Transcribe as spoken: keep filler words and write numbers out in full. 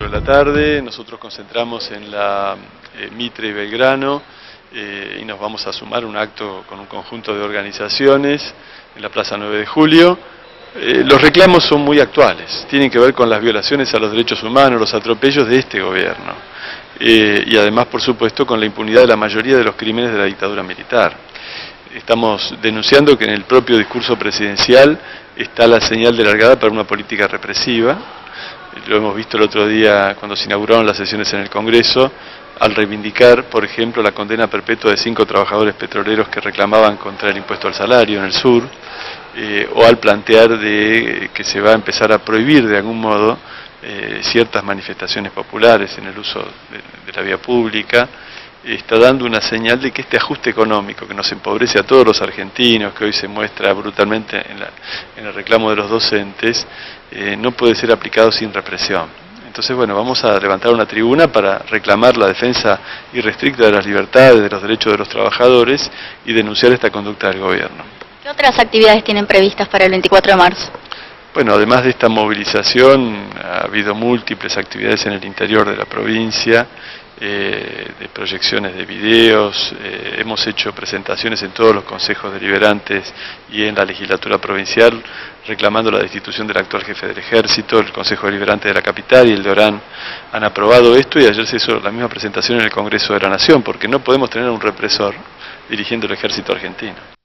De la tarde, nosotros concentramos en la eh, Mitre y Belgrano eh, y nos vamos a sumar un acto con un conjunto de organizaciones en la Plaza nueve de julio. Eh, los reclamos son muy actuales, tienen que ver con las violaciones a los derechos humanos, los atropellos de este gobierno eh, y además, por supuesto, con la impunidad de la mayoría de los crímenes de la dictadura militar. Estamos denunciando que en el propio discurso presidencial está la señal de largada para una política represiva. Lo hemos visto el otro día cuando se inauguraron las sesiones en el Congreso, al reivindicar, por ejemplo, la condena perpetua de cinco trabajadores petroleros que reclamaban contra el impuesto al salario en el sur, eh, o al plantear de que se va a empezar a prohibir de algún modo eh, ciertas manifestaciones populares en el uso de, de la vía pública. Está dando una señal de que este ajuste económico que nos empobrece a todos los argentinos, que hoy se muestra brutalmente en, la, en el reclamo de los docentes, eh, no puede ser aplicado sin represión. Entonces, bueno, vamos a levantar una tribuna para reclamar la defensa irrestricta de las libertades, de los derechos de los trabajadores y denunciar esta conducta del gobierno. ¿Qué otras actividades tienen previstas para el veinticuatro de marzo? Bueno, además de esta movilización, ha habido múltiples actividades en el interior de la provincia, eh, de proyecciones de videos, eh, hemos hecho presentaciones en todos los consejos deliberantes y en la legislatura provincial, reclamando la destitución del actual jefe del ejército. El consejo deliberante de la capital y el de Orán han aprobado esto y ayer se hizo la misma presentación en el Congreso de la Nación, porque no podemos tener a un represor dirigiendo el ejército argentino.